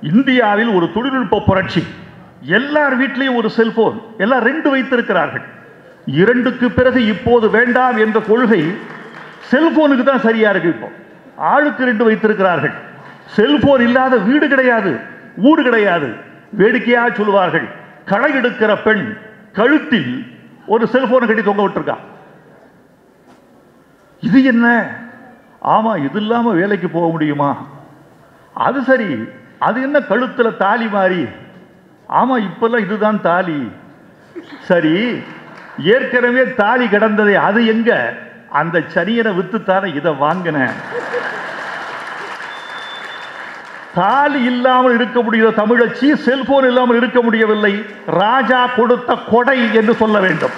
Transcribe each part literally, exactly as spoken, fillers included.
இந்தியாவில் ஒரு தொழில்நுட்ப புரட்சி. எல்லார் வீட்டிலையும் ஒரு செல்போன், எல்லாம் ரெண்டு வைத்திருக்கிறார்கள். இரண்டுக்கு பிறகு இப்போது வேண்டாம் என்ற கொள்கை செல்போனுக்கு தான் சரியா இருக்கு. இப்போ ஆளுக்கு ரெண்டு வைத்திருக்கிறார்கள். செல்போன் இல்லாத வீடு கிடையாது, ஊடு கிடையாது. வேடிக்கையாக சொல்லுவார்கள், களை எடுக்கிற பெண் கழுத்தில் ஒரு செல்போனை கட்டி தொங்க விட்டுருக்கா. இது என்ன? ஆமா, இது இல்லாம வேலைக்கு போக முடியுமா? அது சரி, அது என்ன கழுத்துல தாலி மாறி? ஆமா, இப்பெல்லாம் இதுதான் தாலி. சரி, ஏற்கனவே தாலி கிடந்ததே, அது எங்க? அந்த சனியனை வித்துத்தானே இதை வாங்கின. தாலி இல்லாமல் இருக்க முடியாத தமிழச்சி செல்போன் இல்லாமல் இருக்க முடியவில்லை. ராஜா கொடுத்த கொடை என்று சொல்ல வேண்டும்.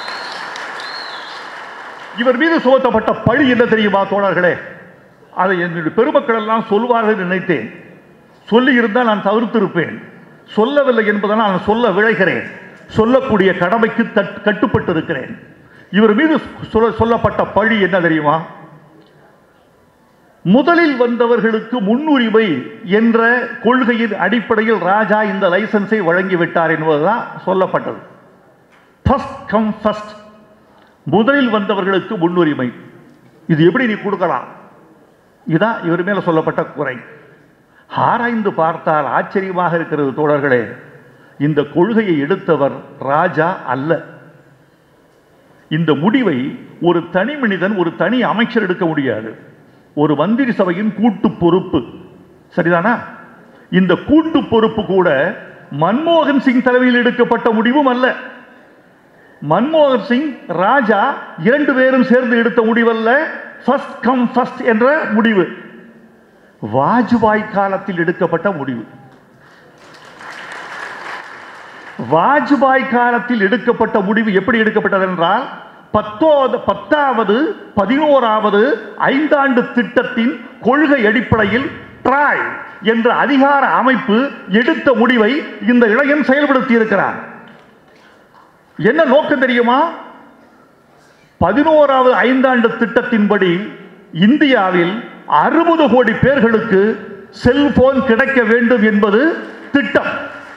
இவர் மீது சுமத்தப்பட்ட பழி என்ன தெரியுமா தோழர்களே? அதை என்னுடைய பெருமக்கள் எல்லாம் சொல்வார்கள் நினைத்தேன். சொல்லி இருந்தால் நான் தவிர்த்திருப்பேன். சொல்லவில்லை என்பதனால் நான் சொல்ல விழைகிறேன். சொல்லக்கூடிய கடமைக்கு கட்டுப்பட்டு இருக்கிறேன். இவர் மீது சொல்லப்பட்ட பழி என்ன தெரியுமா? முதலில் வந்தவர்களுக்கு முன்னுரிமை என்ற கொள்கையின் அடிப்படையில் ராஜா இந்த லைசன்ஸை வழங்கிவிட்டார் என்பதுதான் சொல்லப்பட்டது. ஃபர்ஸ்ட் கம் ஃபர்ஸ்ட், முதலில் வந்தவர்களுக்கு முன்னுரிமை. இது எப்படி நீ கொடுக்கலாம்? இதுதான் இவர் மேல சொல்லப்பட்ட குறை. ஆராய்ந்து பார்த்தால் ஆச்சரியமாக இருக்கிறது தோழர்களே. இந்த கொள்கையை எடுத்தவர் ராஜா அல்ல. இந்த முடிவை ஒரு தனி மனிதன், ஒரு தனி அமைச்சர் எடுக்க முடியாது. ஒரு மந்திரி சபையின் கூட்டு பொறுப்பு, சரிதானா? இந்த கூட்டு பொறுப்பு கூட மன்மோகன் சிங் தலைமையில் எடுக்கப்பட்ட முடிவும் அல்ல. மன்மோகன் சிங், ராஜா இரண்டு பேரும் சேர்ந்து எடுத்த முடிவல்ல. ஃபர்ஸ்ட் கம் ஃபர்ஸ்ட் என்ற முடிவு வாஜ்பாய் காலத்தில் எடுக்கப்பட்ட முடிவு. வாஜ்பாய் காலத்தில் எடுக்கப்பட்ட முடிவு எப்படி எடுக்கப்பட்டது என்றால், பத்தோது பத்தாவது பதினோராவது ஐந்தாண்டு திட்டத்தின் கொள்கை அடிப்படையில் ட்ராய் என்ற அதிகார அமைப்பு எடுத்த முடிவை இந்த இளைஞன் செயல்படுத்தி இருக்கிறார். என்ன நோக்கம் தெரியுமா? பதினோராவது ஐந்தாண்டு திட்டத்தின்படி இந்தியாவில் அறுபது கோடி பேர்களுக்கு செல்போன் கிடைக்க வேண்டும் என்பது திட்டம்.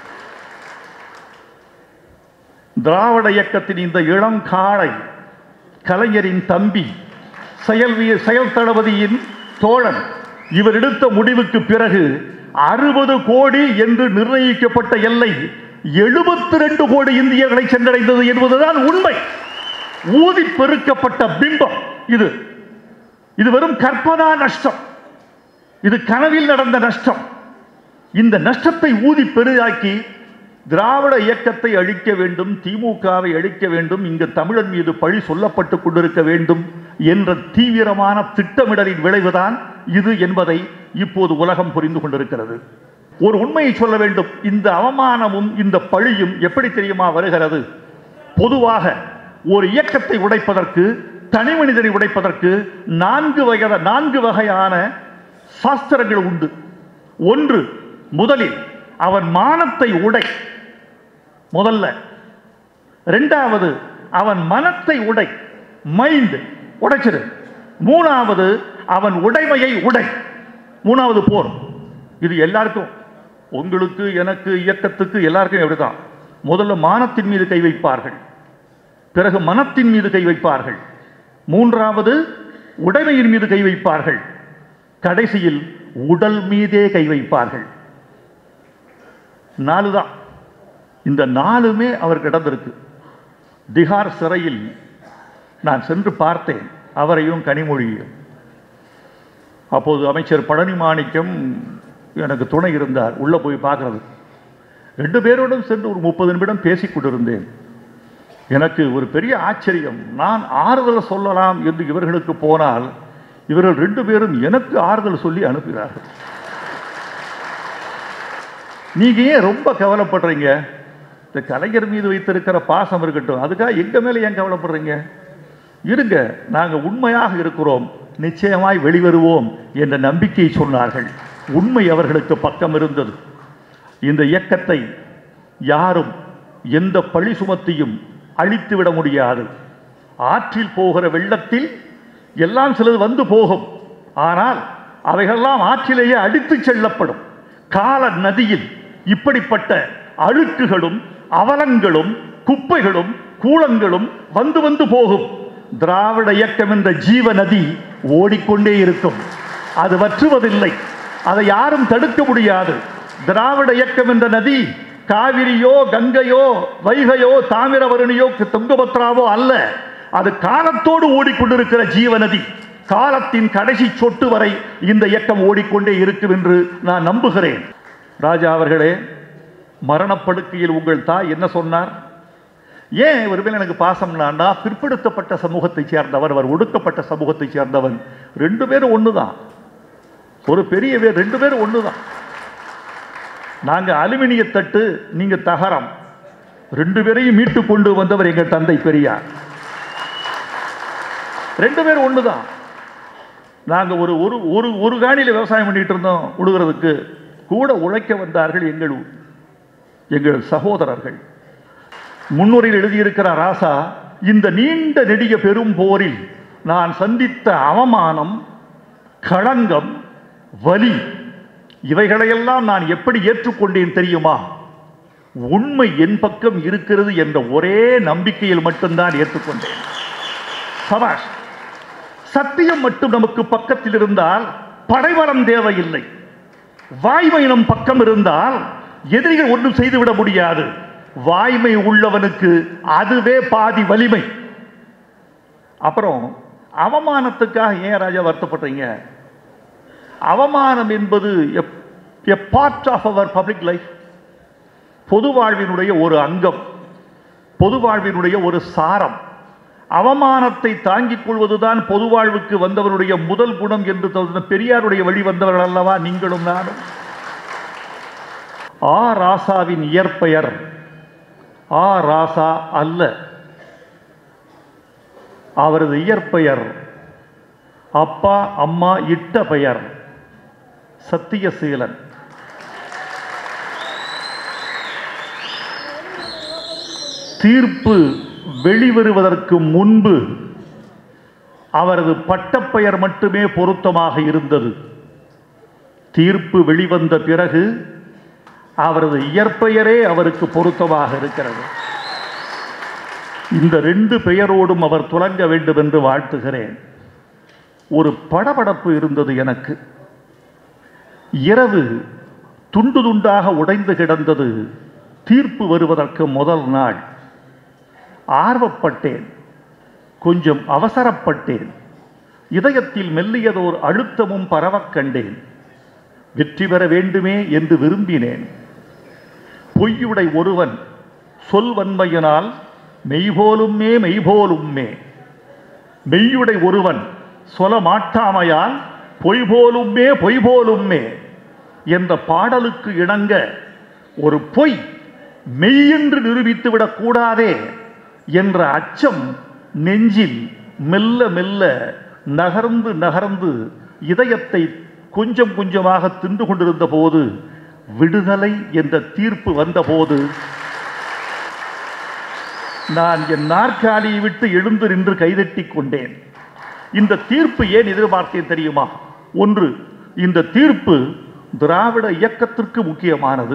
திராவிட இயக்கத்தின் இந்த இளம் காளை, கலைஞரின் தம்பி, செயல் செயல் தளபதியின் தோழன், இவர் எடுத்த முடிவுக்கு பிறகு அறுபது கோடி என்று நிர்ணயிக்கப்பட்ட எல்லை எழுபத்தி ரெண்டு கோடி இந்தியர்களை சென்றடைந்தது என்பதுதான் உண்மை. ஊதி பெருக்கப்பட்ட பிம்பம் இது. இது வெறும் கற்பனா நஷ்டம். இது கனவில் நடந்த நஷ்டம். இந்த நஷ்டத்தை ஊதி பெரிதாக்கி திராவிட இயக்கத்தை அழிக்க வேண்டும், திமுகவை அழிக்க வேண்டும், இங்கு தமிழன் மீது பழி சொல்லப்பட்டு கொண்டிருக்க வேண்டும் என்ற தீவிரமான திட்டமிடலின் விளைவுதான் இது என்பதை இப்போது உலகம் புரிந்து கொண்டிருக்கிறது. ஒரு உண்மையை சொல்ல வேண்டும். இந்த அவமானமும் இந்த பழியும் எப்படி தெரியுமா வருகிறது? பொதுவாக ஒரு இயக்கத்தை உடைப்பதற்கு, தனி மனிதனை உடைப்பதற்கு நான்கு வகை நான்கு வகையான சாஸ்திரங்கள் உண்டு. ஒன்று, முதலில் அவன் மானத்தை உடை, முதல்ல. இரண்டாவது, அவன் மனத்தை உடை, மைண்ட் உடைச்சிரு. மூணாவது, அவன் உடைமையை உடை. மூணாவது போர். இது எல்லாருக்கும், உங்களுக்கு, எனக்கு, இயக்கத்துக்கு, எல்லாருக்கும் எப்படிதான். முதல்ல மானத்தின் மீது கை வைப்பார்கள், பிறகு மனத்தின் மீது கை வைப்பார்கள், மூன்றாவது உடைமையின் மீது கை வைப்பார்கள், கடைசியில் உடல் மீதே கை வைப்பார்கள். நாலு தான். இந்த நாலுமே அவர் கிடந்திருக்கு. திகார் சிறையில் நான் சென்று பார்த்தேன், அவரையும் கனிமொழியும். அப்போது அமைச்சர் பழனி மாணிக்கம் எனக்கு துணை இருந்தார். உள்ள போய் பார்க்கறது. ரெண்டு பேரோடும் சென்று ஒரு முப்பது நிமிடம் பேசிக் கொண்டிருந்தேன். எனக்கு ஒரு பெரிய ஆச்சரியம். நான் ஆறுதல் சொல்லலாம் என்று இவர்களுக்கு போனால், இவர்கள் ரெண்டு பேரும் எனக்கு ஆறுதல் சொல்லி அனுப்புகிறார்கள். நீங்க ஏன் ரொம்ப கவலைப்படுறீங்க? இந்த கலைஞர் மீது வைத்திருக்கிற பாசம் இருக்கட்டும், அதுக்காக எங்க மேல ஏன் கவலைப்படுறீங்க? இருங்க, நாங்க உண்மையாக இருக்கிறோம், நிச்சயமாய் வெளிவருவோம் என்ற நம்பிக்கை சொன்னார்கள். உண்மை அவர்களுக்கு பக்கம் இருந்தது. இந்த இயக்கத்தை யாரும் எந்த பழி சுமத்தியும் அழித்துவிட முடியாது. ஆற்றில் போகிற வெள்ளத்தில் எல்லாம் சிலது வந்து போகும், ஆனால் அவைகளெல்லாம் ஆற்றிலேயே அடித்து செல்லப்படும். கால நதியில் இப்படிப்பட்ட அழுக்குகளும் அவலங்களும் குப்பைகளும் கூலங்களும் வந்து வந்து போகும். திராவிட இயக்கம் என்ற ஜீவ நதி ஓடிக்கொண்டே இருக்கும். அது வற்றுவதில்லை. அதை யாரும் தடுக்க முடியாது. திராவிட இயக்கம் என்ற நதி காவிரியோ கங்கையோ வைகையோ தாமிரபரணியோ துங்கபத்ராவோ அல்ல. அது காலத்தோடு ஓடிக்கொண்டிருக்கிற ஜீவ நதி. காலத்தின் கடைசி சொட்டு வரை இந்த இயக்கம் ஓடிக்கொண்டே இருக்கும் என்று நான் நம்புகிறேன். ராஜா அவர்களே, மரணப்படுக்கையில் உங்கள் தாய் என்ன சொன்னார்? ஏன் ஒருவேளை எனக்கு பாசம்னா, பிற்படுத்தப்பட்ட சமூகத்தை சேர்ந்தவர், அவர் ஒடுக்கப்பட்ட சமூகத்தை சேர்ந்தவன். ரெண்டு பேரும் ஒண்ணுதான். ஒரு பெரிய பேர், ரெண்டு பேரும் ஒண்ணுதான். நாங்க அலுமினிய தட்டு, நீங்க தகரம். ரெண்டு பேரையும் மீட்டு கொண்டு வந்தவர் எங்கள் தந்தை பெரியார். ரெண்டு பேரும் ஒண்ணுதான். நாங்க ஒரு ஒரு ஒரு காணியில விவசாயம் பண்ணிட்டு இருந்தோம். உழுகிறதுக்கு கூட உழைக்க வந்தார்கள் எங்கள் எங்கள் சகோதரர்கள். முன்னுரையில் எழுதியிருக்கிறார் ராசா, இந்த நீண்ட நெடிய பெரும் போரில் நான் சந்தித்த அவமானம், களங்கம், வலி, இவைகளையெல்லாம் நான் எப்படி ஏற்றுக்கொண்டேன் தெரியுமா? உண்மை என் பக்கம் இருக்கிறது என்ற ஒரே நம்பிக்கையில் மட்டும்தான் ஏற்றுக்கொண்டேன். சபாஷ். சத்தியம் மட்டும் நமக்கு பக்கத்தில் இருந்தால் படைபலம் தேவையில்லை. வாய்மை நம் பக்கம் இருந்தால் எதிரிகள் ஒன்றும் செய்துவிட முடியாது. வாய்மை உள்ளவனுக்கு அதுவே பாதி வலிமை. அப்புறம் அவமானத்துக்காக ஏன் ராஜா வருத்தப்படுறீங்க? அவமானம் என்பது a part of our public life. பொது வாழ்வினுடைய ஒரு அங்கம், பொது வாழ்வினுடைய ஒரு சாரம். அவமானத்தை தாங்கிக் கொள்வதுதான் பொது வாழ்வுக்கு வந்தவருடைய முதல் குணம் என்று பெரியாருடைய வழி வந்தவர்கள் அல்லவா நீங்களும் நானும். ஆ ராசாவின் இயற்பெயர் ஆ ராசா அல்ல. அவரது இயற்பெயர் அப்பா அம்மா இட்ட பெயர் சத்தியசீலன். தீர்ப்பு வெளிவருவதற்கு முன்பு அவரது பட்டப்பெயர் மட்டுமே பொருத்தமாக இருந்தது. தீர்ப்பு வெளிவந்த பிறகு அவரது இயற்பெயரே அவருக்கு பொருத்தமாக இருக்கிறது. இந்த ரெண்டு பெயரோடும் அவர் துலங்க வேண்டும் என்று வாழ்த்துகிறேன். ஒரு படபடப்பு இருந்தது எனக்கு. இரவு துண்டு துண்டாக உடைந்து கிடந்தது. தீர்ப்பு வருவதற்கு முதல் நாள் ஆர்வப்பட்டேன், கொஞ்சம் அவசரப்பட்டேன். இதயத்தில் மெல்லியதோர் அழுத்தமும் பரவக் கண்டேன். வெற்றி பெற வேண்டுமே என்று விரும்பினேன். பொய்யுடை ஒருவன் சொல்வன்மையினால் மெய்போலும்மே மெய்போலும்மே. மெய்யுடை ஒருவன் சொல்ல மாட்டாமையால் பொய்போலும்மே பொய்போலும்மே என்ற பாடலுக்கு இணங்க ஒரு பொய் மெய்யென்று நிரூபித்து விடக்கூடாதே என்ற அச்சம் நெஞ்சில் மெல்ல மெல்ல நகர்ந்து நகர்ந்து இதயத்தை கொஞ்சம் கொஞ்சமாக தின்று கொண்டிருந்த போது, விடுதலை என்ற தீர்ப்பு வந்தபோது நான் என் நாற்காலியை விட்டு எழுந்து நின்று கைதட்டி கொண்டேன். இந்த தீர்ப்பு ஏன் எதிர்பார்த்தேன் தெரியுமா? ஒன்று, இந்த தீர்ப்பு திராவிட இயக்கத்திற்கு முக்கியமானது.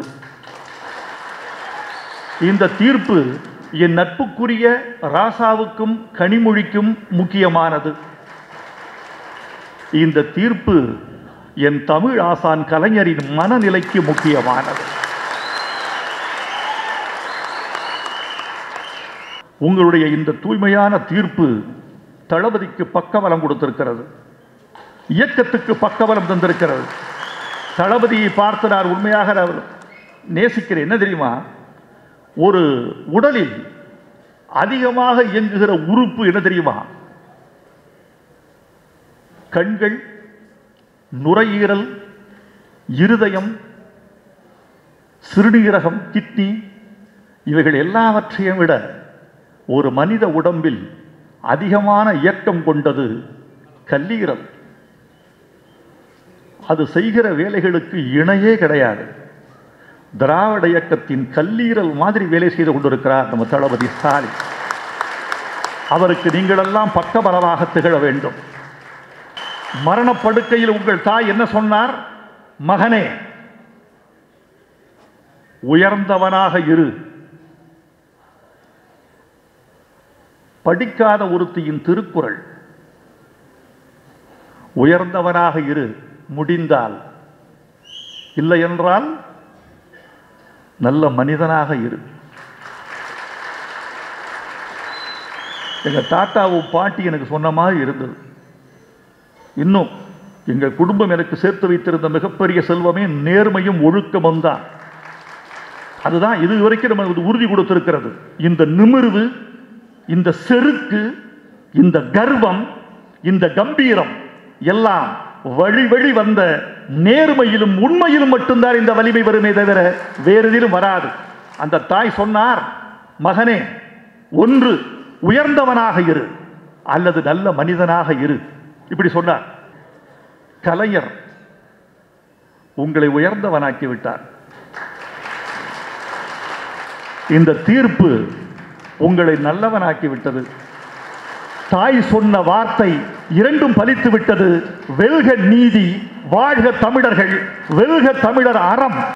இந்த தீர்ப்பு என் நட்புக்குரிய ராசாவுக்கும் கனிமொழிக்கும் முக்கியமானது. இந்த தீர்ப்பு என் தமிழ் ஆசான் கலைஞரின் மனநிலைக்கு முக்கியமானது. உங்களுடைய இந்த தூய்மையான தீர்ப்பு தளபதிக்கு பக்கபலம் கொடுத்திருக்கிறது, இயக்கத்துக்கு பக்கபலம் தந்திருக்கிறது. தளபதியை பார்த்து நான் உண்மையாக நேசிக்கிறேன். என்ன தெரியுமா? ஒரு உடலில் அதிகமாக இயங்குகிற உறுப்பு என்ன தெரியுமா? கண்கள், நுரையீரல், இருதயம், சிறுநீரகம், கிட்னி, இவைகள் எல்லாவற்றையும் விட ஒரு மனித உடம்பில் அதிகமான இயக்கம் கொண்டது கல்லீரல். அது செய்கிற வேலைகளுக்கு இணையே கிடையாது. திராவிட இயக்கத்தின் கல்லீரல் மாதிரி வேலை செய்து கொண்டிருக்கிறார் நம்ம தளபதி ஸ்டாலின். அவருக்கு நீங்களெல்லாம் பக்கபலமாக திகழ வேண்டும். மரணப்படுக்கையில் உங்கள் தாய் என்ன சொன்னார்? மகனே, உயர்ந்தவனாக இரு. படிக்காத ஒருத்தியின் திருக்குறள். உயர்ந்தவனாக இரு, முடிந்தால். இல்லை என்றால் நல்ல மனிதனாக இரு. எங்க தாத்தாவும் பாட்டி எனக்கு சொன்ன மாதிரி இருந்தது. இன்னும் எங்கள் குடும்பம் எனக்கு சேர்த்து வைத்திருந்த மிகப்பெரிய செல்வமே நேர்மையும் ஒழுக்கமும் தான். அதுதான் இதுவரைக்கும் நம்ம உறுதி கொடுத்திருக்கிறது. இந்த நிமிர்வு, இந்த செருக்கு, இந்த கர்வம், இந்த கம்பீரம் எல்லாம் வழி வழி வந்த நேர்மையிலும் உண்மையிலும் மட்டும்தான் இந்த வலிமை வருமே தவிர வேறு எதிலும் வராது. அந்த தாய் சொன்னார், மகனே, ஒன்று உயர்ந்தவனாக இரு அல்லது நல்ல மனிதனாக இரு. இப்படி சொன்னார். கலைஞர் உங்களை உயர்ந்தவனாக்கி விட்டார். இந்த தீர்ப்பு உங்களை நல்லவனாக்கி விட்டது. தாய் சொன்ன வார்த்தை இரண்டும் பலித்து விட்டது. வெல்க நீதி, வாழ்க தமிழர்கள், வெல்க தமிழர் அறம்.